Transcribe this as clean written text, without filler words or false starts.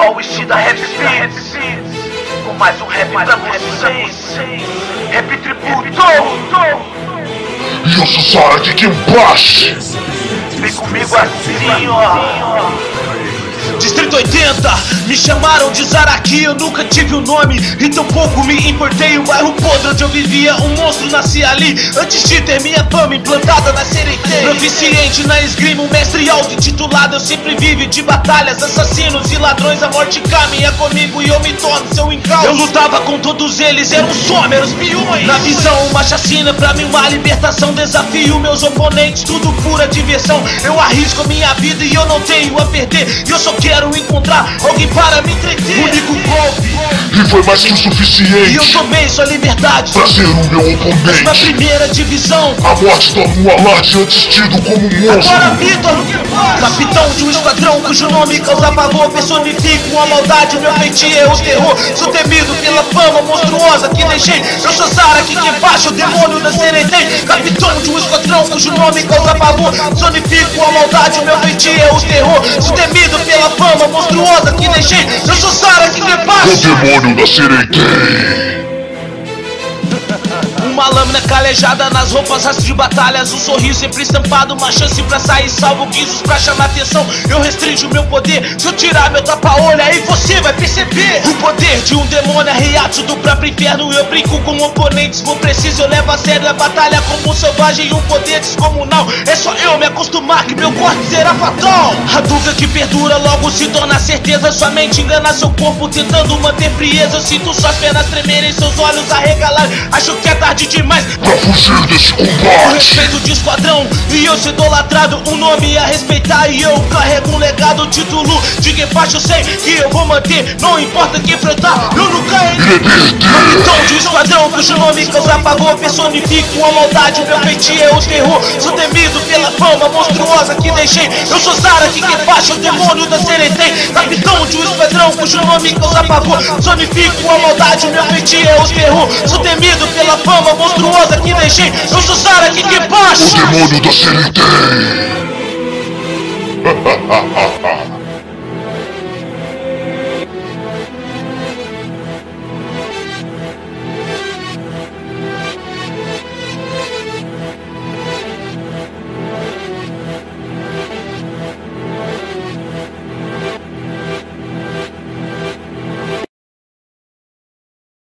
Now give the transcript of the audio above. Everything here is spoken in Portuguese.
Pauishi da Rap Beats, com mais um rap pra vocês. Rap tributo. E eu sou Sara de Kimbashi. Vem comigo assim, ó. Distrito 80, me chamaram de Zaraki, eu nunca tive um nome e tão pouco me importei. O bairro podre onde eu vivia, um monstro nascia ali antes de ter minha fama implantada na Sereitei. Proficiente na esgrima, um mestre auto-intitulado, eu sempre vive de batalhas, assassinos e ladrões. A morte caminha comigo e eu me torno seu encalço. Eu lutava com todos eles, eram some, eram os peões. Na visão, uma chacina, pra mim uma libertação. Desafio meus oponentes, tudo pura diversão. Eu arrisco a minha vida e eu não tenho a perder. E eu só quero encontrar alguém para me entreter. Único golpe, E foi mais que o suficiente e eu tomei sua liberdade pra ser o meu na oponente. primeira divisão. A morte torna um alate antes tido como um monstro. Agora Vitor, capitão de um esquadrão cujo nome causa pavor. Personifico a maldade, meu feitio é o terror. Sou temido pela fama monstruosa que deixei. Eu sou Sara aqui que embaixo, o demônio da Sereitei. Capitão de um esquadrão cujo nome causa pavor. Personifico a maldade, meu feitio é o terror. Sou temido pela fama monstruosa que deixei. Eu sou Sara aqui que O embaixo. demônio da Sereitei. Uma lâmina calejada nas roupas, rastro de batalhas. Um sorriso sempre estampado, uma chance pra sair salvo. Guizos pra chamar atenção, eu restringo meu poder. Se eu tirar meu tapa-olho, aí você vai perceber. O poder de um demônio é reato do próprio inferno. Eu brinco com oponentes, vou preciso, eu levo a sério a batalha como um selvagem e um poder descomunal. É só eu me acostumar que meu corte será fatal. A dúvida que perdura logo se torna certeza. Sua mente engana seu corpo tentando manter frieza. Eu sinto suas pernas tremerem, seus olhos arregalarem. Acho que é tarde demais Pra fugir desse o combate. respeito de esquadrão e eu sou idolatrado, um nome a respeitar. E eu carrego um legado, título de quem faz, eu sei que eu vou manter. Não importa quem enfrentar, eu nunca irei. Capitão de um esquadrão cujo nome causa pavor. Personifico a maldade, meu feitio é o terror. Sou temido pela fama monstruosa que deixei. Eu sou Sara aqui que baixa, o demônio da Sereitei. Capitão de um esquadrão cujo nome causa pavor. Personifico a maldade, meu feitio é o terror. Sou temido pela fama monstruosa que deixei. Eu sou Sara aqui que baixa. O demônio da Sereitei.